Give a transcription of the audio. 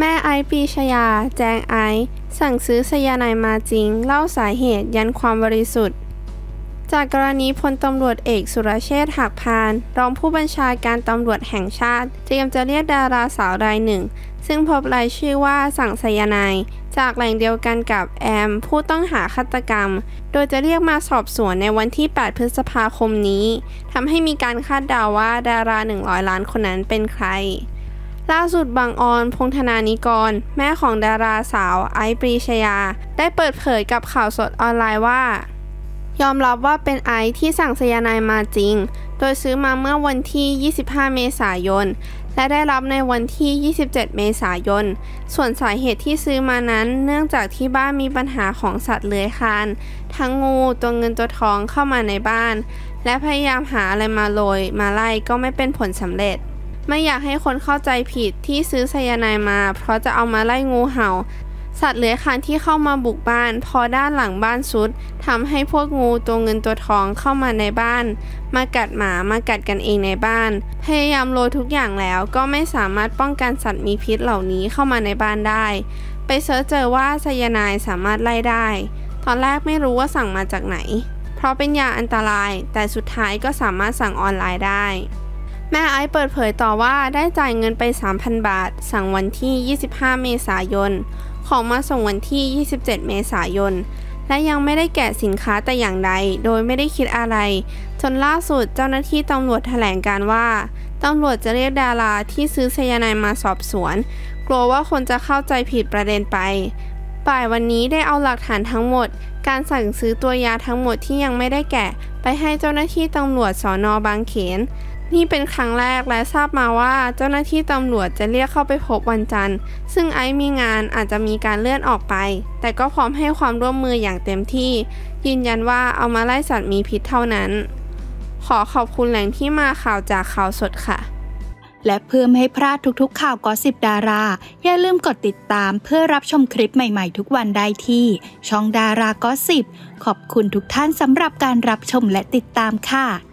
แม่ไอซ์ ปรีชยาแจ้งไอซ์สั่งซื้อไซยาไนด์มาจริงเล่าสาเหตุยันความบริสุทธิ์จากกรณีพลตำรวจเอกสุรเชษฐ์ หักพานรองผู้บัญชาการตำรวจแห่งชาติเตรียมจะเรียกดาราสาวรายหนึ่งซึ่งพบรายชื่อว่าสั่งไซยาไนด์จากแหล่งเดียวกันกับแอมผู้ต้องหาฆาตกรรมโดยจะเรียกมาสอบสวนในวันที่ 8 พฤษภาคมนี้ทำให้มีการคาดเดาว่าดารา100 ล้านคนนั้นเป็นใครล่าสุดบางออน พงษ์ธนานิกรแม่ของดาราสาวไอซ์ ปรีชยาได้เปิดเผยกับข่าวสดออนไลน์ว่ายอมรับว่าเป็นไอซ์ที่สั่งไซยาไนด์มาจริงโดยซื้อมาเมื่อวันที่ 25 เมษายนและได้รับในวันที่ 27 เมษายนส่วนสาเหตุที่ซื้อมานั้นเนื่องจากที่บ้านมีปัญหาของสัตว์เลื้อยคลานทั้งงูตัวเงินตัวทองเข้ามาในบ้านและพยายามหาอะไรมาโรยมาไล่ก็ไม่เป็นผลสำเร็จไม่อยากให้คนเข้าใจผิดที่ซื้อไซยาไนด์มาเพราะจะเอามาไล่งูเห่าสัตว์เลื้อยคลานที่เข้ามาบุกบ้านพอด้านหลังบ้านสุดทำให้พวกงูตัวเงินตัวทองเข้ามาในบ้านมากัดหมามากัดกันเองในบ้านพยายามโรยทุกอย่างแล้วก็ไม่สามารถป้องกันสัตว์มีพิษเหล่านี้เข้ามาในบ้านได้ไปเสิร์ชเจอว่าไซยาไนด์สามารถไล่ได้ตอนแรกไม่รู้ว่าสั่งมาจากไหนเพราะเป็นยาอันตรายแต่สุดท้ายก็สามารถสั่งออนไลน์ได้แม่ไอซ์เปิดเผยต่อว่าได้จ่ายเงินไป 3,000 บาทสั่งวันที่ 25 เมษายนของมาส่งวันที่ 27 เมษายนและยังไม่ได้แกะสินค้าแต่อย่างใดโดยไม่ได้คิดอะไรจนล่าสุดเจ้าหน้าที่ตำรวจแถลงการว่าตำรวจจะเรียกดาราที่ซื้อไซยาไนด์มาสอบสวนกลัวว่าคนจะเข้าใจผิดประเด็นไปบ่ายวันนี้ได้เอาหลักฐานทั้งหมดการสั่งซื้อตัวยาทั้งหมดที่ยังไม่ได้แกะไปให้เจ้าหน้าที่ตำรวจสน.บางเขนนี่เป็นครั้งแรกและทราบมาว่าเจ้าหน้าที่ตำรวจจะเรียกเข้าไปพบวันจันทร์ซึ่งไอซ์มีงานอาจจะมีการเลื่อนออกไปแต่ก็พร้อมให้ความร่วมมืออย่างเต็มที่ยืนยันว่าเอามาไล่สัตว์มีพิษเท่านั้นขอขอบคุณแหล่งที่มาข่าวจากข่าวสดค่ะและเพื่อไม่ให้พลาดทุกๆข่าวกอสซิปดาราอย่าลืมกดติดตามเพื่อรับชมคลิปใหม่ๆทุกวันได้ที่ช่องดารากอสซิปขอบคุณทุกท่านสำหรับการรับชมและติดตามค่ะ